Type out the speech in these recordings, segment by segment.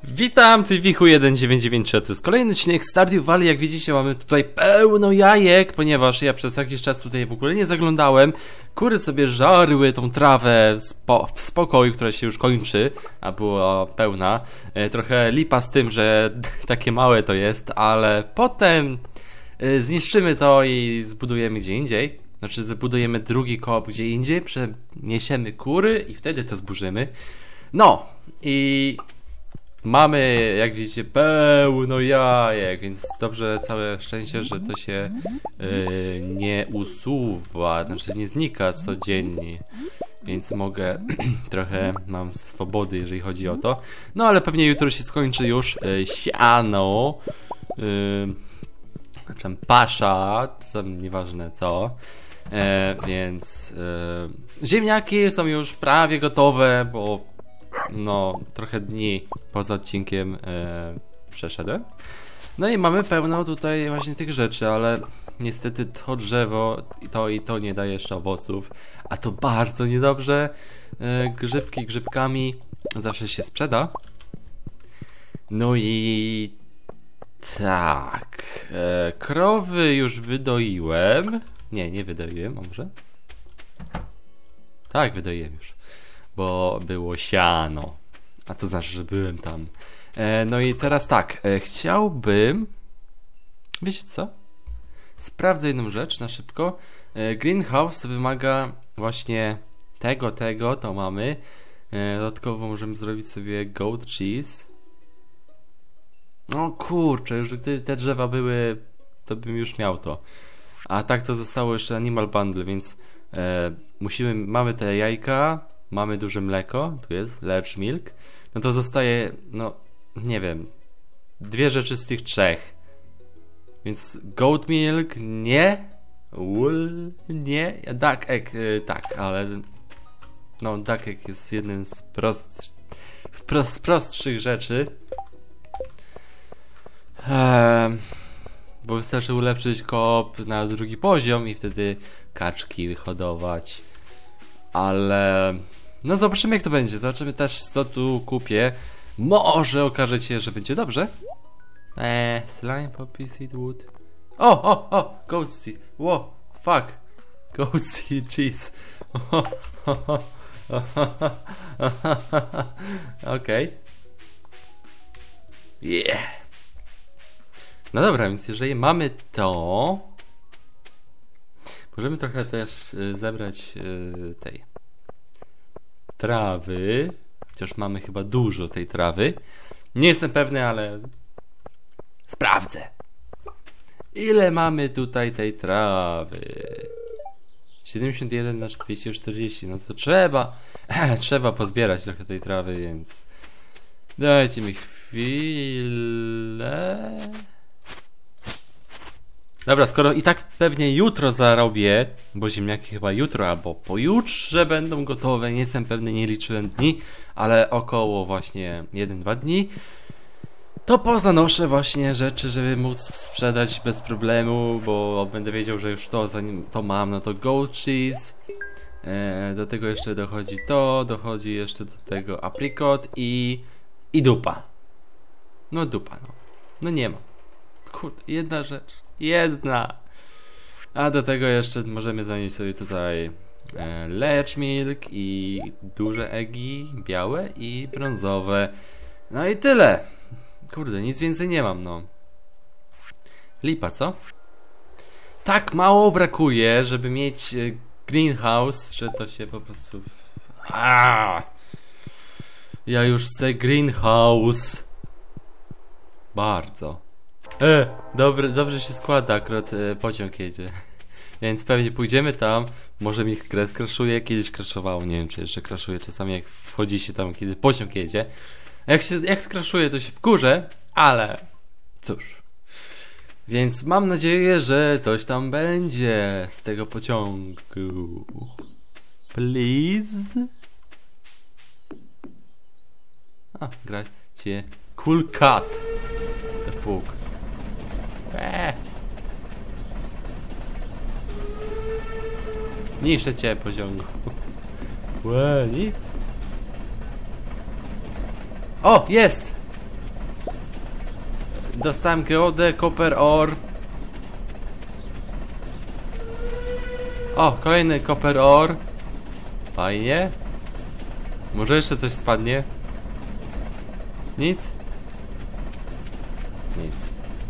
Witam, tu Wichu1993, to jest kolejny odcinek Stardew Valley. Jak widzicie, mamy tutaj pełno jajek, ponieważ ja przez jakiś czas tutaj w ogóle nie zaglądałem. Kury sobie żarły tą trawę w spokoju, która się już kończy, a była pełna. Trochę lipa z tym, że takie małe to jest, ale potem zniszczymy to i zbudujemy gdzie indziej. Znaczy zbudujemy drugi koop gdzie indziej, przeniesiemy kury i wtedy to zburzymy. No i mamy, jak widzicie, pełno jajek, więc dobrze, całe szczęście, że to się nie usuwa, znaczy nie znika codziennie, więc mogę trochę, mam swobody, jeżeli chodzi o to. No ale pewnie jutro się skończy już siano, znaczy pasza, nieważne co, więc ziemniaki są już prawie gotowe, bo no, trochę dni poza odcinkiem przeszedłem. No i mamy pełno tutaj właśnie tych rzeczy, ale niestety to drzewo i to nie daje jeszcze owoców, a to bardzo niedobrze. Grzybki grzybkami zawsze się sprzeda. No i tak, krowy już wydoiłem. Nie wydoiłem, a może? Tak, wydoiłem już, bo było siano, a to znaczy, że byłem tam. No i teraz tak, chciałbym, wiecie co? Sprawdzę jedną rzecz na szybko. Greenhouse wymaga właśnie tego, to mamy. Dodatkowo możemy zrobić sobie goat cheese. No kurczę, już gdy te drzewa były, to bym już miał to. A tak to zostało jeszcze animal bundle, więc mamy te jajka. Mamy duże mleko, tu jest large milk. No to zostaje, no nie wiem, dwie rzeczy z tych trzech. Więc goat milk nie, wool nie, duck egg tak, ale no duck egg jest jednym z prostszych rzeczy. Bo wystarczy ulepszyć koop na drugi poziom i wtedy kaczki wyhodować. Ale no zobaczymy jak to będzie, zobaczymy też co tu kupię. Może okaże się, że będzie dobrze. Slime, poppy, seed, wood. O, goat seed, wow, fuck. Goat seed, cheese. Okej. Yeah. No dobra, więc jeżeli mamy to, możemy trochę też zebrać tej trawy, chociaż mamy chyba dużo tej trawy. Nie jestem pewny, ale sprawdzę. Ile mamy tutaj tej trawy? 71 na 240, no to trzeba pozbierać trochę tej trawy, więc dajcie mi chwilę. Dobra, skoro i tak pewnie jutro zarobię, bo ziemniaki chyba jutro albo pojutrze będą gotowe, nie jestem pewny, nie liczyłem dni, ale około właśnie 1-2 dni, to pozanoszę właśnie rzeczy, żeby móc sprzedać bez problemu, bo będę wiedział, że już to, zanim to mam, no to goat cheese, do tego jeszcze dochodzi jeszcze do tego apricot i dupa. No dupa, no nie ma. Kurde, jedna rzecz. A do tego jeszcze możemy zanieść sobie tutaj large milk i duże egi, białe i brązowe. No i tyle. Kurde, nic więcej nie mam, no. Lipa, co? Tak mało brakuje, żeby mieć greenhouse, że to się po prostu... Ja już chcę greenhouse. Bardzo. Dobrze się składa, akurat pociąg jedzie. Więc pewnie pójdziemy tam. Może mi grę skraszuje, kiedyś crashowało, nie wiem czy jeszcze crashuje. Czasami jak wchodzi się tam, kiedy pociąg jedzie. Jak skraszuje, to się wkurzę, ale cóż. Więc mam nadzieję, że coś tam będzie z tego pociągu. Please. Gra się cool cut. The fuck. Niszczę cię pociągu. Nic. O, jest! Dostałem geodę, copper ore. O, kolejny copper ore. Fajnie. Może jeszcze coś spadnie? Nic? Nic.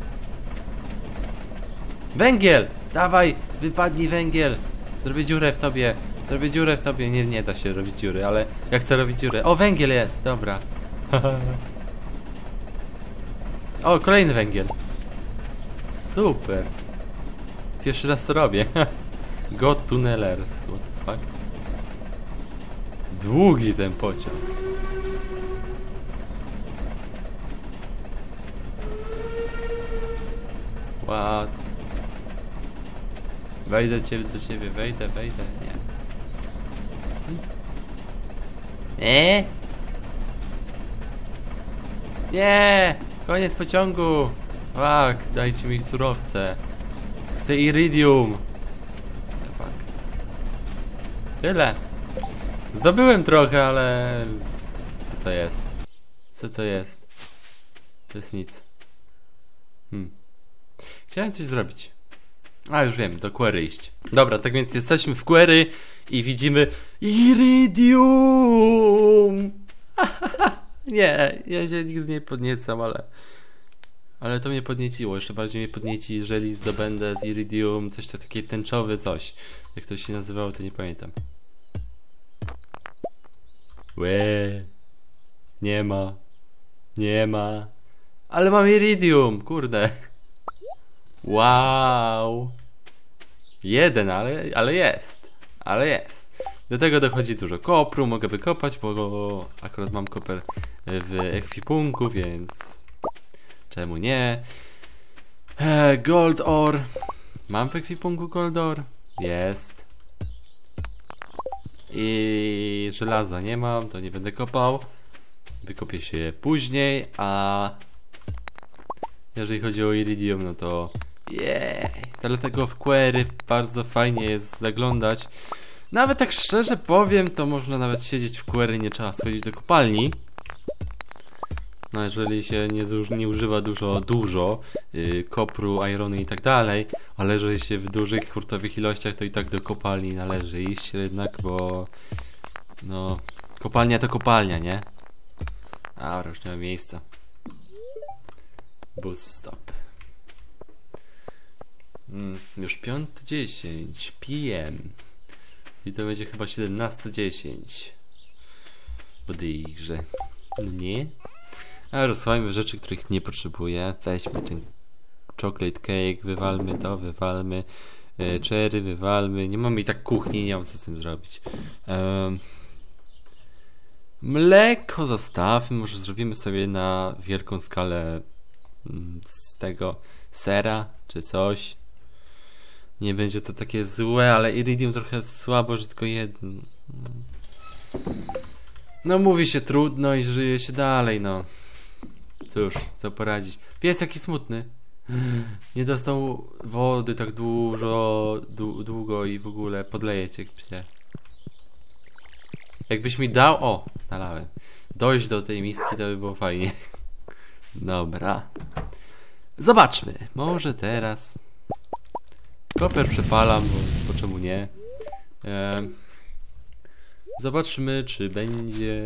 Węgiel! Dawaj! Wypadnij węgiel! Zrobię dziurę w tobie. Zrobię dziurę w tobie. Nie, nie da się robić dziury, ale ja chcę robić dziurę. O, węgiel jest! Dobra. O, kolejny węgiel. Super. Pierwszy raz to robię. God Tunnelers. What the fuck? Długi ten pociąg. What? Wejdę do ciebie, wejdę, nie. Nie? Nie! Koniec pociągu! Fuck, dajcie mi surowce. Chcę iridium. Fuck. Tyle. Zdobyłem trochę, ale... Co to jest? Co to jest? To jest nic. Chciałem coś zrobić. A, już wiem, do Quarry iść. Dobra, tak więc jesteśmy w Quarry i widzimy iridium! Nie, ja się nigdy nie podniecam, ale to mnie podnieciło. Jeszcze bardziej mnie podnieci, jeżeli zdobędę z iridium coś takie tęczowe coś. Jak to się nazywało, to nie pamiętam. Łe. Nie ma. Nie ma. Ale mam iridium, kurde. Wow. Jeden, ale jest. Ale jest. Do tego dochodzi dużo kopru, mogę wykopać, bo akurat mam koper w ekwipunku, więc czemu nie? Gold ore. Mam w ekwipunku gold ore? Jest. I żelaza nie mam, to nie będę kopał. Wykopię się później, a jeżeli chodzi o iridium, no to dlatego w Quarry bardzo fajnie jest zaglądać. Nawet tak szczerze powiem, to można nawet siedzieć w Quarry, nie trzeba schodzić do kopalni. No jeżeli się nie używa dużo kopru, ironu i tak dalej, ale jeżeli się w dużych, hurtowych ilościach, to i tak do kopalni należy iść jednak, bo no, kopalnia to kopalnia, nie? A, już nie ma miejsca. Bus stop. Już 5:10 PM. I to będzie chyba 17:10. Podejrzę. No nie? A rozchowajmy rzeczy, których nie potrzebuję. Weźmy ten chocolate cake, wywalmy to, wywalmy cherry, wywalmy. Nie mamy i tak kuchni, nie mam co z tym zrobić. Mleko zostawmy, może zrobimy sobie na wielką skalę z tego sera, czy coś. Nie będzie to takie złe, ale iridium trochę słabo, że tylko jedno. No mówi się trudno i żyje się dalej, no. Cóż, co poradzić. Pies jaki smutny. Nie dostał wody tak długo i w ogóle podleje cię. Jakbyś mi dał... O, nalałem. Dojść do tej miski, to by było fajnie. Dobra. Zobaczmy. Może teraz... Koper przepalam, bo czemu nie? Zobaczmy, czy będzie...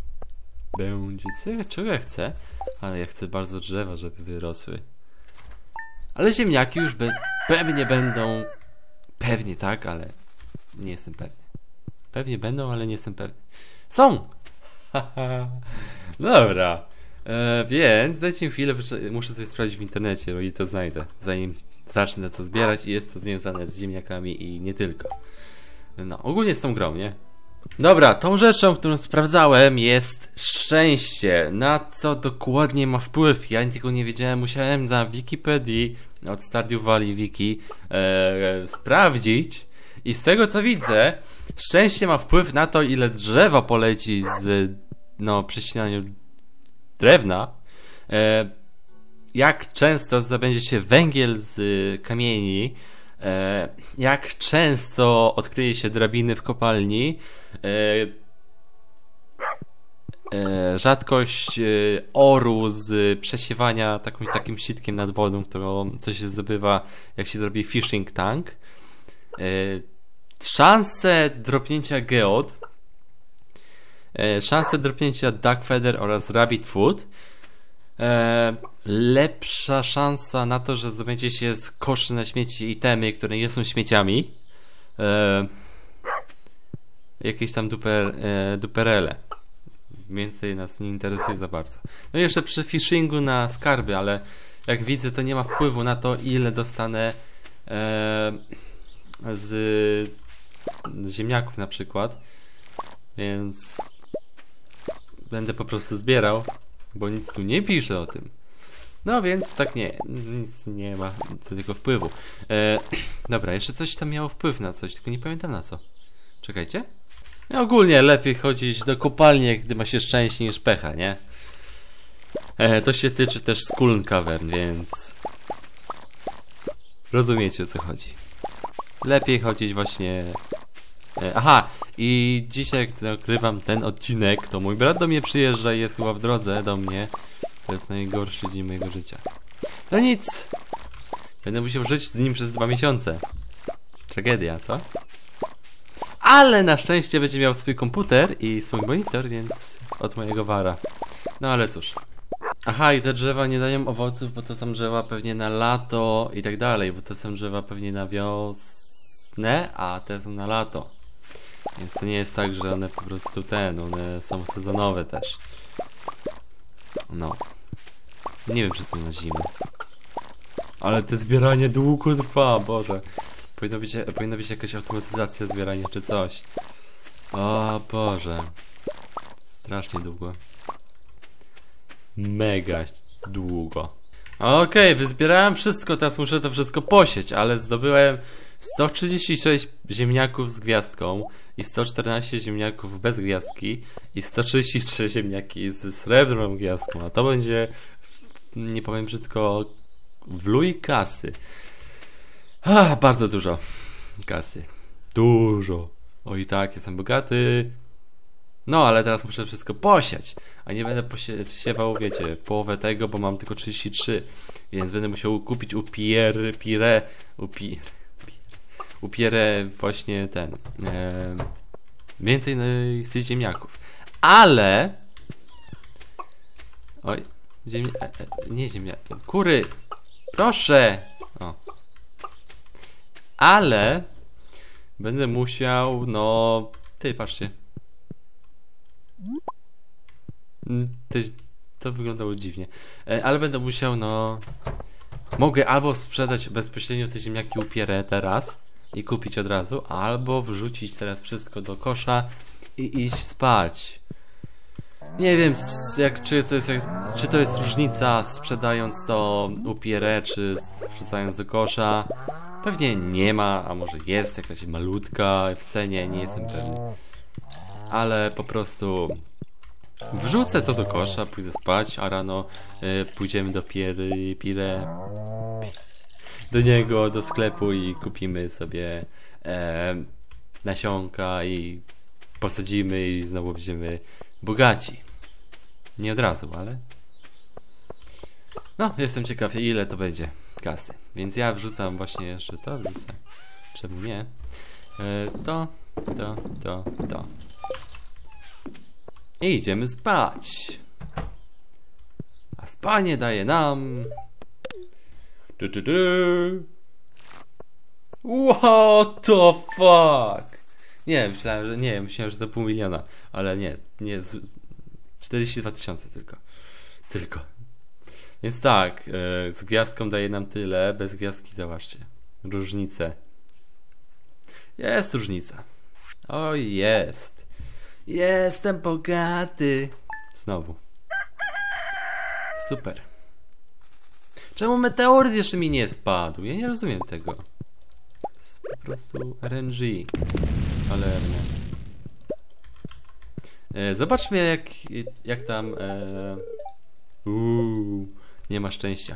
Czego ja chcę? Ale ja chcę bardzo drzewa, żeby wyrosły. Ale ziemniaki już pewnie będą... Pewnie tak, ale... Nie jestem pewny. Pewnie będą, ale nie jestem pewny. Są! Dobra. Więc dajcie mi chwilę, muszę coś sprawdzić w internecie, bo i to znajdę, zanim zacznę to zbierać i jest to związane z ziemniakami i nie tylko. No, ogólnie z tą grą, nie? Dobra, tą rzeczą, którą sprawdzałem, jest szczęście. Na co dokładnie ma wpływ? Ja tego nie wiedziałem, musiałem na Wikipedii od Stardew Valley Wiki sprawdzić. I z tego co widzę, szczęście ma wpływ na to, ile drzewa poleci z przecinaniu drewna, jak często zdobędzie się węgiel z kamieni, jak często odkryje się drabiny w kopalni, rzadkość oru z przesiewania takim sitkiem nad wodą, co się zdobywa, jak się zrobi fishing tank. Szanse dropnięcia geod, szanse dropnięcia duck feather oraz rabbit food, lepsza szansa na to, że zdobędzie się z koszy na śmieci itemy, które nie są śmieciami, jakieś tam duperele. Więcej nas nie interesuje za bardzo. No i jeszcze przy fishingu na skarby, ale jak widzę, to nie ma wpływu na to, ile dostanę z ziemniaków na przykład, więc będę po prostu zbierał, bo nic tu nie pisze o tym. No więc tak nic nie ma do tego wpływu. Dobra, jeszcze coś tam miało wpływ na coś, tylko nie pamiętam na co. Czekajcie. No, ogólnie lepiej chodzić do kopalni, gdy ma się szczęście niż pecha, nie? To się tyczy też Skull Cavern, więc rozumiecie, o co chodzi. Lepiej chodzić właśnie... Aha, i dzisiaj, gdy nagrywam ten odcinek, to mój brat do mnie przyjeżdża i jest chyba w drodze do mnie. To jest najgorszy dzień mojego życia. No nic! Będę musiał żyć z nim przez 2 miesiące. Tragedia, co? Ale na szczęście będzie miał swój komputer i swój monitor, więc od mojego wara. No ale cóż. Aha, i te drzewa nie dają owoców, bo to są drzewa pewnie na lato i tak dalej, bo to są drzewa pewnie na wiosnę, a te są na lato. Więc to nie jest tak, że one po prostu one są sezonowe też. No. Nie wiem, czy są na zimę. Ale te zbieranie długo trwa, Boże. Powinna być jakaś automatyzacja zbierania czy coś. O Boże. Strasznie długo. Mega długo. Okej, wyzbierałem wszystko, teraz muszę to wszystko posieć, ale zdobyłem 136 ziemniaków z gwiazdką i 114 ziemniaków bez gwiazdki i 133 ziemniaki ze srebrną gwiazdką, a to będzie, nie powiem brzydko, wluj kasy. Bardzo dużo kasy. Dużo. Oj tak, jestem bogaty. No, ale teraz muszę wszystko posiać. A nie będę posiewał, wiecie, połowę tego, bo mam tylko 33. Więc będę musiał kupić u Pierre właśnie więcej z ziemniaków. Ale... Oj, nie ziemniaki. Kury! Proszę! O. Ale będę musiał, no... Ty, patrzcie. To wyglądało dziwnie. Ale będę musiał, no... Mogę albo sprzedać bezpośrednio te ziemniaki u Pierre teraz i kupić od razu, albo wrzucić teraz wszystko do kosza i iść spać. Nie wiem, czy to jest różnica sprzedając to u Pierre, czy wrzucając do kosza. Pewnie nie ma, a może jest jakaś malutka w cenie, nie jestem pewny. Ale po prostu wrzucę to do kosza, pójdę spać, a rano pójdziemy do Pierre, do niego, do sklepu i kupimy sobie nasionka i posadzimy i znowu będziemy bogaci. Nie od razu, ale... No, jestem ciekaw, ile to będzie kasy. Więc ja wrzucam właśnie jeszcze to, wrzucę. Czemu nie? To. I idziemy spać. A spanie daje nam... What the fuck? Nie, myślałem, że to 500 000, ale nie, 42 000 tylko. Więc tak, z gwiazdką daje nam tyle, bez gwiazdki zobaczcie. Różnicę. Jest różnica. O, jest. Jestem bogaty. Znowu. Super. Czemu meteoryt jeszcze mi nie spadł? Ja nie rozumiem tego. To jest po prostu RNG. Cholerne. Zobaczmy jak tam... nie ma szczęścia.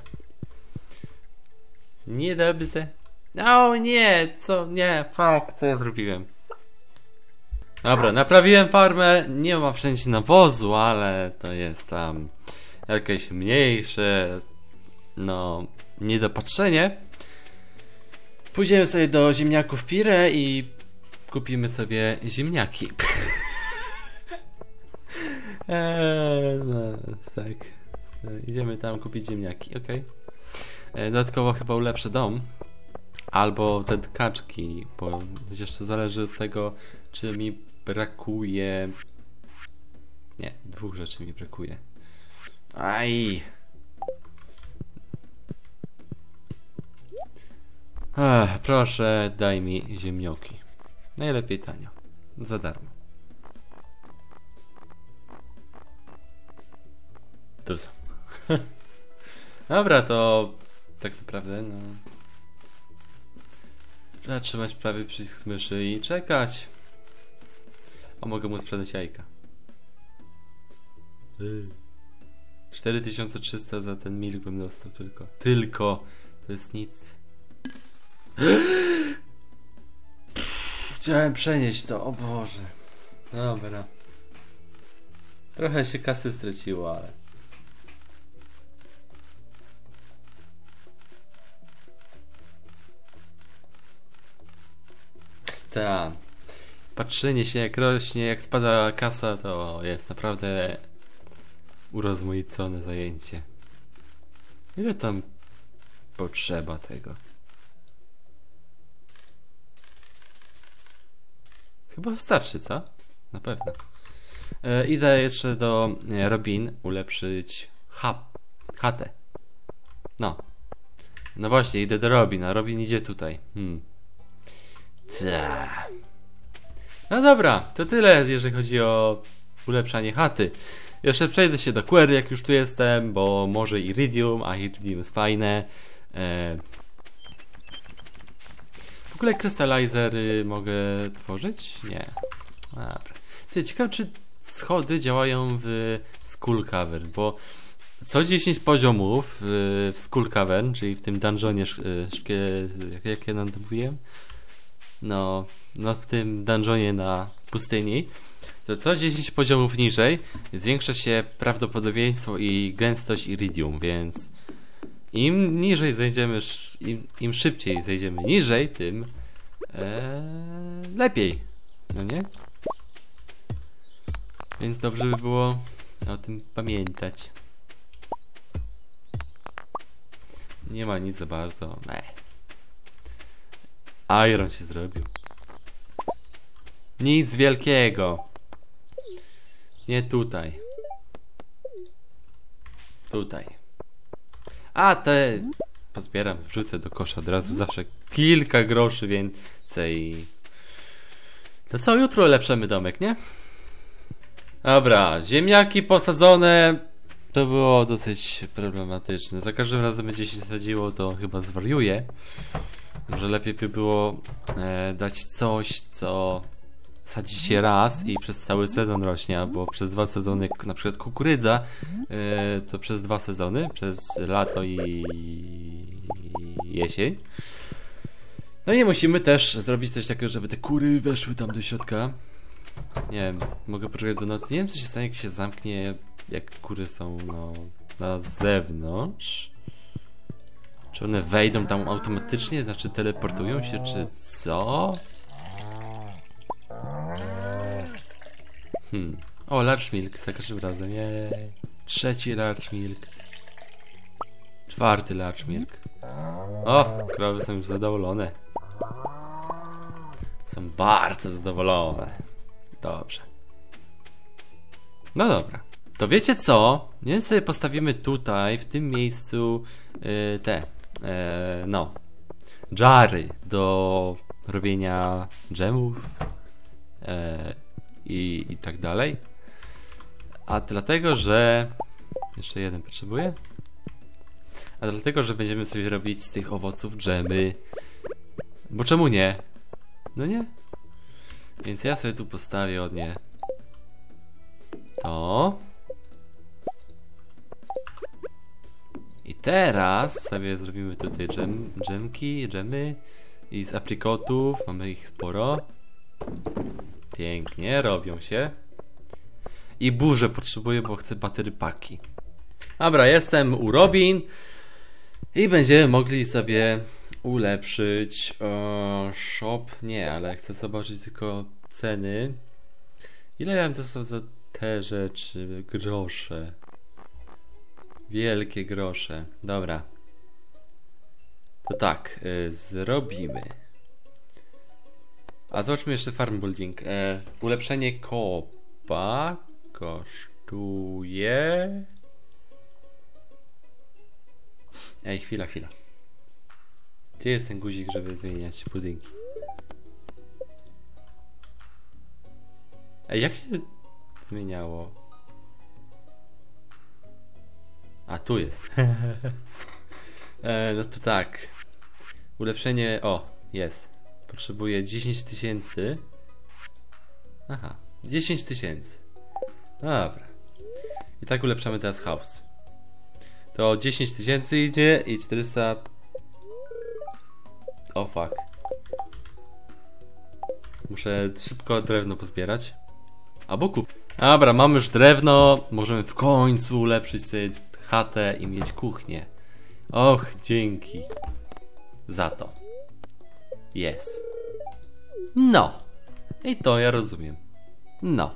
Niedobrze. O nie, co? Nie, fuck, co ja zrobiłem? Dobra, naprawiłem farmę, nie ma wszędzie nawozu, ale to jest tam jakieś mniejsze, no, niedopatrzenie. Pójdziemy sobie do ziemniaków Pire i kupimy sobie ziemniaki. No, tak. Idziemy tam kupić ziemniaki, okej. Dodatkowo chyba ulepszę dom. Albo te kaczki, bo jeszcze zależy od tego, czy mi brakuje... Nie, 2 rzeczy mi brakuje. Aj! Proszę, daj mi ziemnioki. Najlepiej tanio. Za darmo. Tu są. Dobra, to tak naprawdę, no... Trzeba trzymać prawy przycisk myszy i czekać. O, mogę mu sprzedać jajka. 4300 za ten milk bym dostał tylko. Tylko! To jest nic. Chciałem przenieść to, o Boże. Dobra. Trochę się kasy straciło, ale... Tak. Patrzenie się jak rośnie, jak spada kasa, to jest naprawdę urozmaicone zajęcie. Ile tam potrzeba tego? Chyba wystarczy, co? Na pewno. Idę jeszcze do Robin ulepszyć chatę. No. No właśnie, idę do Robin, a Robin idzie tutaj. No dobra, to tyle, jeżeli chodzi o ulepszanie chaty. Jeszcze przejdę się do Query, jak już tu jestem, bo może Iridium, a Iridium jest fajne. W ogóle krystalizery mogę tworzyć? Nie. Dobra. Ty, ciekawe, czy schody działają w Skull Cavern, bo co 10 poziomów w Skull Cavern, czyli w tym dungeonie, jak ja nam to mówiłem? No w tym dungeonie na pustyni, to co 10 poziomów niżej zwiększa się prawdopodobieństwo i gęstość iridium, więc im niżej zejdziemy, im szybciej zejdziemy niżej, tym lepiej, no nie? Więc dobrze by było o tym pamiętać. Nie ma nic za bardzo. Iron się zrobił. Nic wielkiego. Nie tutaj. Tutaj. A te pozbieram, wrzucę do kosza od razu. Zawsze kilka groszy więcej. To co, jutro ulepszymy domek, nie? Dobra, ziemniaki posadzone. To było dosyć problematyczne. Za każdym razem będzie się sadziło, to chyba zwariuje. Może lepiej by było dać coś, co sadzi się raz i przez cały sezon rośnie, albo przez 2 sezony, na przykład kukurydza, to przez 2 sezony, przez lato i jesień. No i musimy też zrobić coś takiego, żeby te kury weszły tam do środka. Nie wiem, mogę poczekać do nocy. Nie wiem, co się stanie, jak się zamknie, jak kury są na zewnątrz. Czy one wejdą tam automatycznie? Znaczy teleportują się, czy co? O, large milk, za każdym razem. Jej. 3. large milk. 4. large milk. O, krowy są już zadowolone. Są bardzo zadowolone. Dobrze. No dobra. To wiecie co? Nie sobie postawimy tutaj, w tym miejscu dżary do robienia dżemów i tak dalej. A dlatego, że jeszcze jeden potrzebuję. A dlatego, że będziemy sobie robić z tych owoców dżemy. Bo czemu nie? No nie? Więc ja sobie tu postawię od nie to. I teraz sobie zrobimy tutaj dżemy i z aprikotów. Mamy ich sporo. Pięknie, robią się. I burzę potrzebuję, bo chcę baterypaki. Dobra, jestem u Robin. I będziemy mogli sobie ulepszyć shop. Nie, ale chcę zobaczyć tylko ceny. Ile ja bym dostał za te rzeczy? Grosze. Wielkie grosze. Dobra. To tak, zrobimy. A zobaczmy jeszcze farm building. Ulepszenie kopa kosztuje... Ej, chwila. Gdzie jest ten guzik, żeby zmieniać budynki? Ej, jak się zmieniało? A, tu jest. No to tak. Ulepszenie... O, jest. Potrzebuję 10 000. Aha, 10 000. Dobra. I tak ulepszamy teraz house. To 10 000 idzie i 400... O fuck. Muszę szybko drewno pozbierać. Albo kup. Dobra, mamy już drewno. Możemy w końcu ulepszyć sobie chatę i mieć kuchnię. Och, dzięki za to. Jest. No. I to ja rozumiem. No.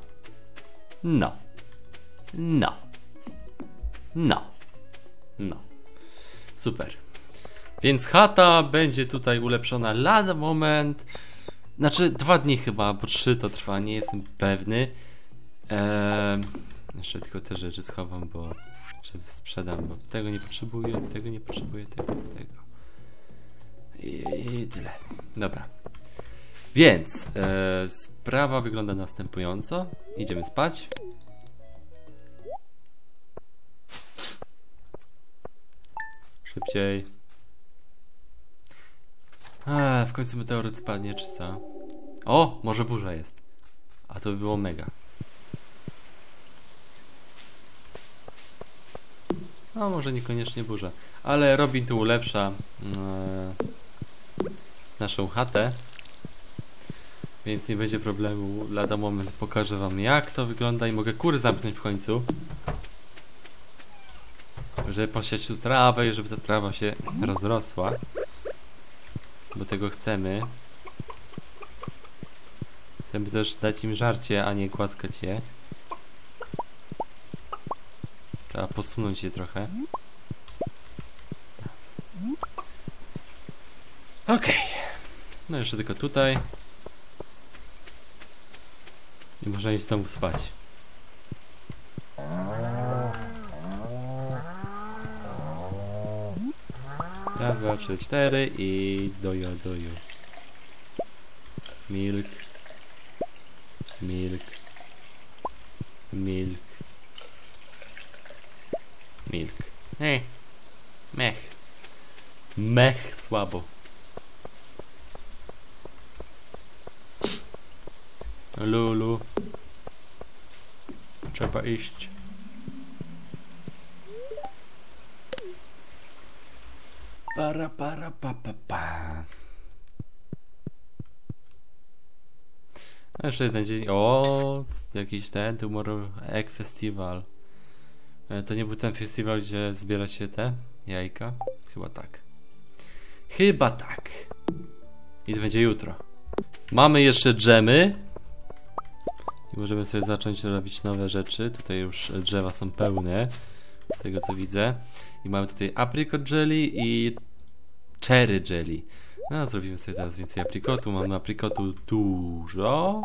Super. Więc chata będzie tutaj ulepszona lada moment. Znaczy 2 dni chyba, bo 3 to trwa, nie jestem pewny. Jeszcze tylko te rzeczy schowam, bo czy sprzedam, bo tego nie potrzebuję, tego. I tyle. Dobra. Więc sprawa wygląda następująco. Idziemy spać. Szybciej. W końcu meteoryt spadnie, czy co? O, może burza jest. A to by było mega. No, może niekoniecznie burza. Ale Robin tu ulepsza naszą chatę. Więc nie będzie problemu. Lada moment pokażę wam, jak to wygląda i mogę kury zamknąć w końcu. Żeby posiać tu trawę i żeby ta trawa się rozrosła. Bo tego chcemy. Chcemy też dać im żarcie, a nie głaskać je. Trzeba posunąć je trochę. Okej. No jeszcze tylko tutaj. I można iść znowu spać. Raz, 2, 3, 4 i dojo. Milk. Ej. Mech słabo. Lulu. Trzeba iść. Pa. A jeszcze jeden dzień. O, jakiś ten Tomorrow Egg Festival. To nie był ten festiwal, gdzie zbiera się te jajka? Chyba tak. I to będzie jutro. Mamy jeszcze dżemy. I możemy sobie zacząć robić nowe rzeczy. Tutaj już drzewa są pełne. Z tego co widzę. I mamy tutaj apricot jelly i cherry jelly. No, zrobimy sobie teraz więcej aprikotu. Mamy aprikotu dużo.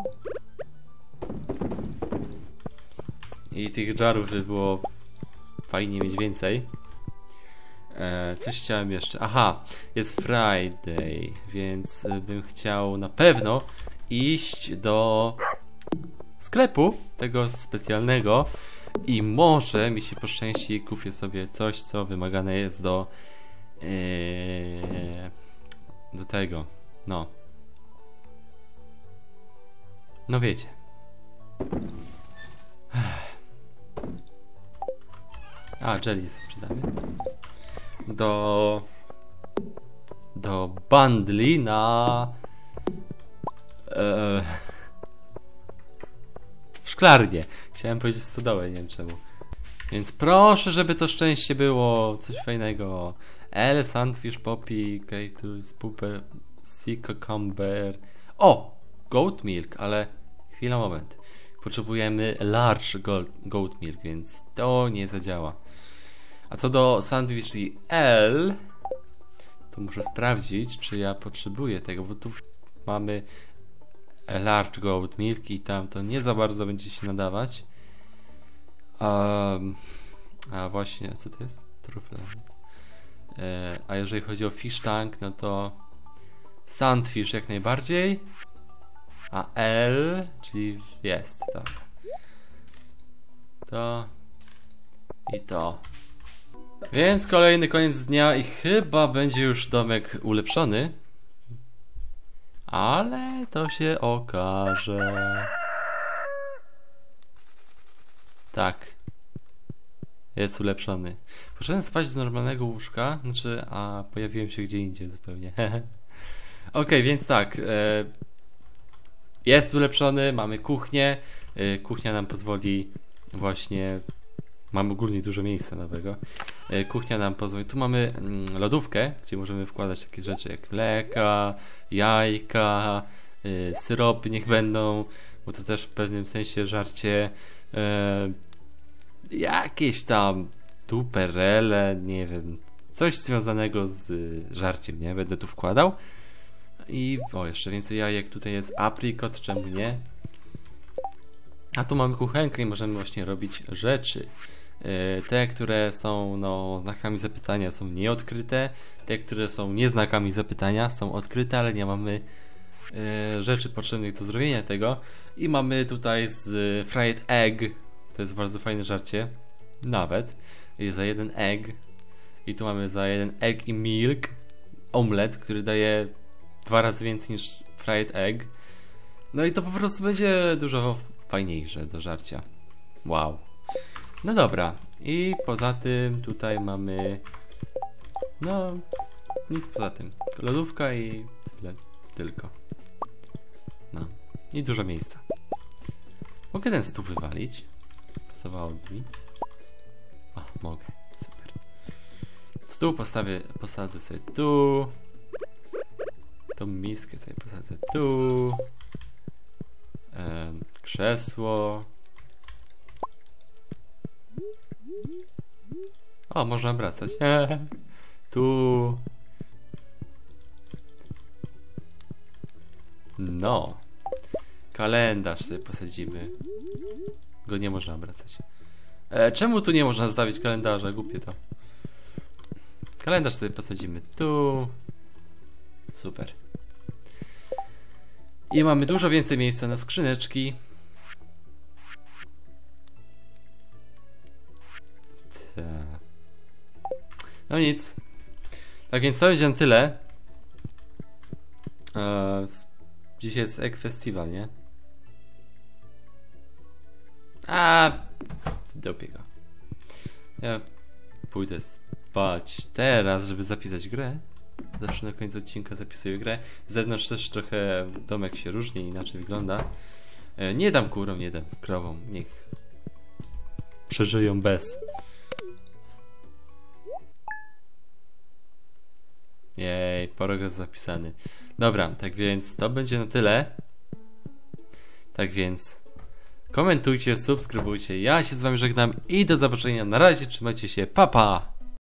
I tych jarów by było fajnie mieć więcej. Coś chciałem jeszcze. Aha, jest Friday, więc bym chciał na pewno iść do sklepu tego specjalnego i może mi się poszczęści i kupię sobie coś, co wymagane jest do tego. No wiecie. A, jelly sprzedamy. Do bundli na szklarnię. Chciałem powiedzieć stodołę, nie wiem czemu. Więc proszę, żeby to szczęście było. Coś fajnego. L, Sandfish, Poppy, Cactus, Pooper, Sea Cucumber. O! Goat Milk, ale chwila, moment. Potrzebujemy large goat milk, więc to nie zadziała. A co do Sandwich i L, to muszę sprawdzić, czy ja potrzebuję tego, bo tu mamy large goat milk i tam to nie za bardzo będzie się nadawać. A właśnie, co to jest? Trufle. A jeżeli chodzi o fish tank, no to Sandfish jak najbardziej. A L, czyli jest, tak. To i to. Więc kolejny koniec dnia i chyba będzie już domek ulepszony. Ale to się okaże. Tak. Jest ulepszony. Poszedłem spać do normalnego łóżka. Znaczy, a pojawiłem się gdzie indziej zupełnie. Okej, więc tak. Jest ulepszony, mamy kuchnię. Kuchnia nam pozwoli właśnie... Mamy ogólnie dużo miejsca nowego. Kuchnia nam pozwoli... Tu mamy lodówkę, gdzie możemy wkładać takie rzeczy jak mleka, jajka, syropy niech będą, bo to też w pewnym sensie żarcie. Jakieś tam duperele, nie wiem, coś związanego z żarciem, nie? Będę tu wkładał. I o, jeszcze więcej jajek, tutaj jest aprikot, czemu nie? A tu mamy kuchenkę i możemy właśnie robić rzeczy. Te, które są no, znakami zapytania, są nieodkryte. Te, które są nieznakami zapytania, są odkryte, ale nie mamy rzeczy potrzebnych do zrobienia tego. I mamy tutaj z fried egg. To jest bardzo fajne żarcie. Nawet. Jest za jeden egg. I tu mamy za jeden egg i milk omlet, który daje 2 razy więcej niż fried egg. No i to po prostu będzie dużo fajniejsze do żarcia. Wow. No dobra. I poza tym tutaj mamy... No... Nic poza tym. Lodówka i tyle. Tylko. No. I dużo miejsca. Mogę ten stół wywalić? Pasowałoby mi. O, mogę. Super. Stół posadzę sobie tu. Tą miskę sobie posadzę tu. Krzesło. O, można wracać. Tu. No. Kalendarz sobie posadzimy. Go nie można obracać. Czemu tu nie można zostawić kalendarza? Głupie to. Kalendarz sobie posadzimy tu. Super. I mamy dużo więcej miejsca na skrzyneczki. No nic. Tak więc to będzie na tyle. Dzisiaj jest Egg Festival, nie? Dopię go. Ja pójdę spać teraz, żeby zapisać grę. Zawsze na końcu odcinka zapisuję grę. Z zewnątrz też trochę domek się różni, inaczej wygląda. Nie dam kurom, nie dam krowom. Niech przeżyją bez. Jej, progres zapisany. Dobra, tak więc to będzie na tyle. Tak więc komentujcie, subskrybujcie. Ja się z wami żegnam i do zobaczenia. Na razie, trzymajcie się, pa pa!